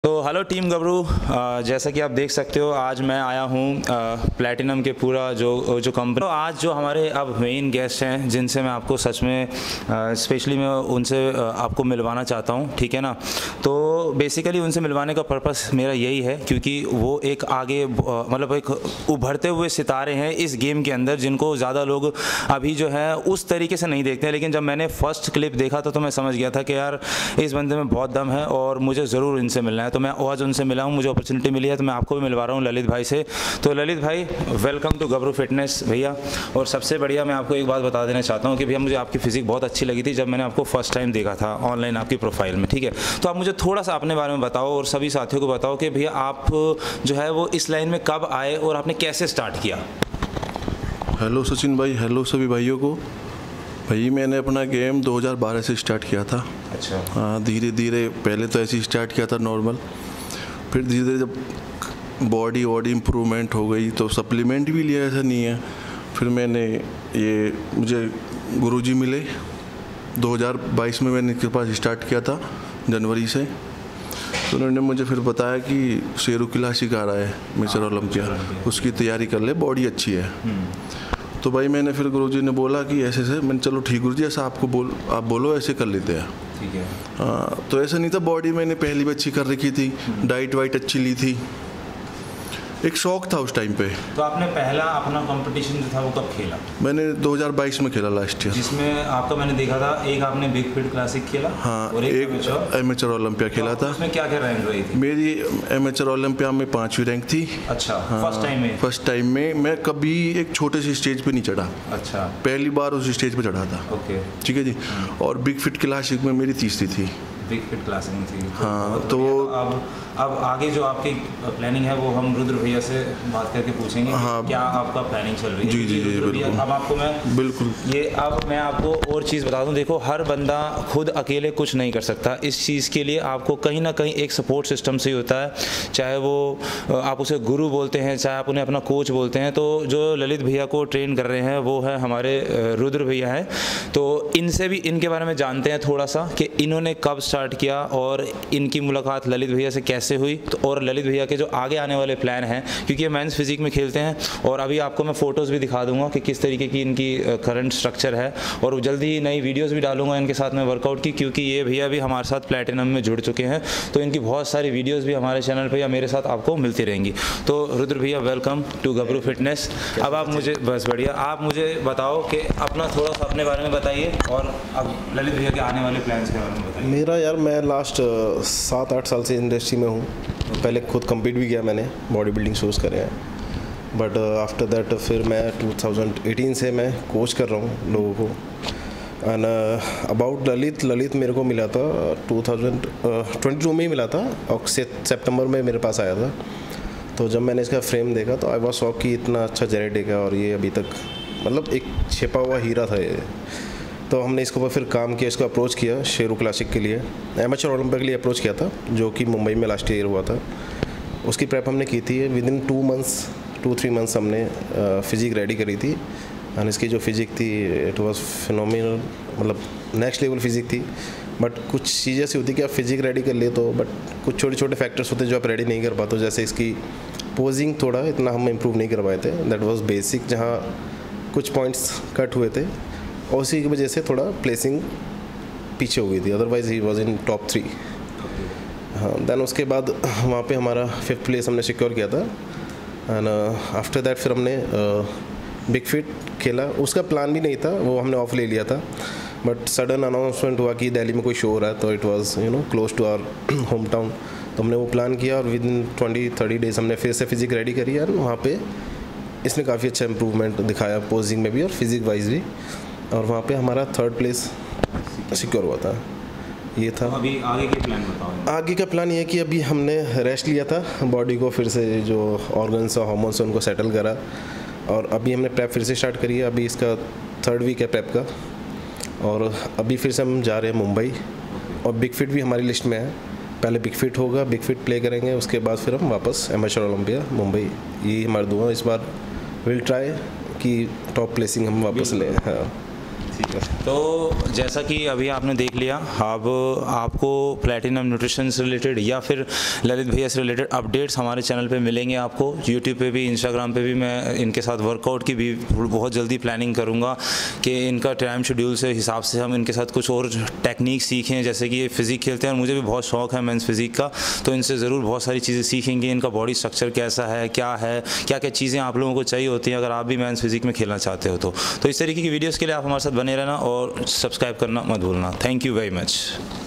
तो hello team गबरू, जैसा कि आप देख सकते हो आज मैं आया हूँ प्लैटिनम के पूरा जो कंपनी। तो आज जो हमारे अब मेन गेस्ट हैं जिनसे मैं आपको सच में स्पेशली मैं उनसे आपको मिलवाना चाहता हूँ, ठीक है ना। तो बेसिकली उनसे मिलवाने का पर्पस मेरा यही है क्योंकि वो एक आगे मतलब एक उभरते हुए सितारे हैं इस गेम के अंदर जिनको ज़्यादा लोग अभी जो है उस तरीके से नहीं देखते हैं। लेकिन जब मैंने फर्स्ट क्लिप देखा था तो मैं समझ गया था कि यार इस बंदे में बहुत दम है और मुझे ज़रूर इनसे मिलना है। तो मैं आज उनसे मिला हूँ, मुझे अपॉर्चुनिटी मिली है तो मैं आपको भी मिलवा रहा हूँ ललित भाई से। तो ललित भाई वेलकम टू गबरू फिटनेस भैया। और सबसे बढ़िया मैं आपको एक बात बता देना चाहता हूँ कि भैया मुझे आपकी फिजिक बहुत अच्छी लगी थी जब मैंने आपको फर्स्ट टाइम देखा था ऑनलाइन आपकी प्रोफाइल में, ठीक है। तो आप मुझे थोड़ा सा अपने बारे में बताओ और सभी साथियों को बताओ कि भैया आप जो है वो इस लाइन में कब आए और आपने कैसे स्टार्ट किया। हेलो सचिन भाई, हेलो सभी भाइयों को। भाई मैंने अपना गेम 2012 से स्टार्ट किया था। अच्छा। हाँ, धीरे धीरे पहले तो ऐसे ही स्टार्ट किया था नॉर्मल, फिर धीरे धीरे जब बॉडी इम्प्रूवमेंट हो गई तो सप्लीमेंट भी लिया, ऐसा नहीं है। फिर मुझे गुरुजी मिले 2022 में, मैंने इनके पास स्टार्ट किया था जनवरी से। तो उन्होंने मुझे फिर बताया कि शेरू क्लासिक आ रहा है मेजर ओलंपिया, उसकी तैयारी कर ले, बॉडी अच्छी है। तो भाई मैंने फिर गुरुजी ने बोला कि ऐसे मैंने चलो ठीक गुरुजी, ऐसा आप बोलो ऐसे कर लेते हैं। ठीक है। हाँ, तो ऐसा नहीं था, बॉडी मैंने पहली भी अच्छी कर रखी थी, डाइट वाइट अच्छी ली थी, एक शौक था उस टाइम पे। तो आपने पहला अपना कंपटीशन जो था वो कब खेला? मैंने 2022 में खेला लास्ट ईयर, जिसमें आपका मैंने देखा था एक आपने बिग फिट क्लासिक खेला। हाँ, और एक एमेचर ओलंपिया खेला था। उसमें क्या क्या रैंक रही थी? मेरी एमेचर ओलंपिया में 5वीं रैंक थी। अच्छा। हाँ, फर्स्ट टाइम में मैं कभी एक छोटे से स्टेज पे नहीं चढ़ा। अच्छा। पहली बार उस स्टेज पे चढ़ा था। ओके, ठीक है जी। और बिग फिट क्लासिक में मेरी तीसरी थी। बिग फिट क्लासिक में थी। हाँ, तो अब आगे जो आपकी प्लानिंग है वो हम रुद्र भैया से बात करके पूछेंगे। हाँ, क्या आपका प्लानिंग चल रही है? जी जी बिल्कुल। अब आपको मैं आपको और चीज़ बता दूं, देखो हर बंदा खुद अकेले कुछ नहीं कर सकता। इस चीज़ के लिए आपको कहीं ना कहीं एक सपोर्ट सिस्टम से ही होता है, चाहे वो आप उसे गुरु बोलते हैं, चाहे आप उन्हें अपना कोच बोलते हैं। तो जो ललित भैया को ट्रेन कर रहे हैं वो है हमारे रुद्र भैया हैं। तो इनसे भी इनके बारे में जानते हैं थोड़ा सा कि इन्होंने कब स्टार्ट किया और इनकी मुलाकात ललित भैया से कैसे हुई। तो और ललित भैया के जो आगे आने वाले प्लान हैं, क्योंकि ये मेंस फिजिक में खेलते हैं। और अभी आपको मैं फ़ोटोज़ भी दिखा दूंगा कि किस तरीके की इनकी करंट स्ट्रक्चर है। और जल्दी ही नई वीडियोज़ भी डालूंगा इनके साथ में वर्कआउट की, क्योंकि ये भैया भी हमारे साथ प्लैटिनम में जुड़ चुके हैं। तो इनकी बहुत सारी वीडियोज़ भी हमारे चैनल पर या मेरे साथ आपको मिलती रहेंगी। तो रुद्र भैया वेलकम टू गबरू फिटनेस। अब आप मुझे बस बढ़िया आप मुझे बताओ कि अपना थोड़ा सा अपने बारे में बताइए और अब ललित भैया के आने वाले प्लान्स के बारे में बताइए। मेरा यार, मैं लास्ट 7-8 साल से इंडस्ट्री में हूँ। पहले खुद कम्पीट भी किया मैंने, बॉडी बिल्डिंग शोज़ करे हैं। बट आफ्टर दैट फिर मैं 2018 से मैं कोच कर रहा हूँ लोगों को। एंड अबाउट ललित मेरे को मिला था 2022 में ही मिला था, और सितंबर में मेरे पास आया था। तो जब मैंने इसका फ्रेम देखा तो आई वाज शॉक कि इतना अच्छा जेनेटिक है और ये अभी तक मतलब एक छिपा हुआ हीरा था ये। तो हमने इसके ऊपर फिर काम किया, इसको अप्रोच किया शेरू क्लासिक के लिए, एमेचर ओलंपिया के लिए अप्रोच किया था, जो कि मुंबई में लास्ट ईयर हुआ था। उसकी प्रेप हमने की थी। विद इन 2-3 मंथ्स हमने फिजिक रेडी करी थी। और इसकी जो फिजिक थी इट वाज फिनोमिनल, मतलब नेक्स्ट लेवल फिजिक थी। बट कुछ चीज़ें ऐसी होती कि आप फिजिक रेडी कर ले तो, बट कुछ छोटे छोटे फैक्टर्स होते जो आप रेडी नहीं कर पाते। जैसे इसकी पोजिंग थोड़ा इतना हम इम्प्रूव नहीं कर पाए थे, दैट वाज बेसिक, जहाँ कुछ पॉइंट्स कट हुए थे और उसी की वजह से थोड़ा प्लेसिंग पीछे हो गई थी। अदरवाइज ही वॉज इन टॉप 3। हाँ, देन उसके बाद वहाँ पे हमारा 5th प्लेस हमने सिक्योर किया था। एंड आफ्टर दैट फिर हमने बिग फिट खेला। उसका प्लान भी नहीं था, वो हमने ऑफ ले लिया था। बट सडन अनाउंसमेंट हुआ कि दिल्ली में कोई शो हो रहा है, तो it was close to our home town. तो हमने वो प्लान किया और विद इन 20-30 डेज हमने फिर से फिजिक रेडी करी। एंड वहाँ पे इसने काफ़ी अच्छा इम्प्रूवमेंट दिखाया, पोजिंग में भी और फिजिक वाइज भी। और वहाँ पे हमारा 3rd प्लेस सिक्योर हुआ था। ये था। तो अभी आगे के प्लान बताओ। आगे का प्लान ये कि अभी हमने रेस्ट लिया था, बॉडी को फिर से जो ऑर्गन्स और हार्मोन्स उनको सेटल करा। और अभी हमने प्रेप फिर से स्टार्ट करी है। अभी इसका 3rd वीक है प्रेप का। और अभी फिर से हम जा रहे हैं मुंबई। और बिग फिट भी हमारी लिस्ट में है। पहले बिग फिट होगा, बिग फिट प्ले करेंगे, उसके बाद फिर हम वापस एमेचर ओलंपिया मुंबई। ये हमारे दुआ इस बार विल ट्राई कि टॉप प्लेसिंग हम वापस लें। हाँ, ठीक है। तो जैसा कि अभी आपने देख लिया, अब आपको प्लैटिनम न्यूट्रिशन से रिलेटेड या फिर ललित भैया से रिलेटेड अपडेट्स हमारे चैनल पे मिलेंगे आपको। यूट्यूब पे भी, इंस्टाग्राम पे भी मैं इनके साथ वर्कआउट की भी बहुत जल्दी प्लानिंग करूँगा कि इनका टाइम शेड्यूल से हिसाब से हम इनके साथ कुछ और टेक्निक सीखें। जैसे कि ये फिज़िक खेलते हैं और मुझे भी बहुत शौक है मेंस फिज़िक का, तो इनसे ज़रूर बहुत सारी चीज़ें सीखेंगे। इनका बॉडी स्ट्रक्चर कैसा है, क्या क्या चीज़ें आप लोगों को चाहिए होती हैं अगर आप भी मेंस फिज़िक में खेलना चाहते हो। तो इस तरीके की वीडियोज़ के लिए आप हमारे साथ बने रहना और सब्सक्राइब करना मत भूलना। Thank you very much.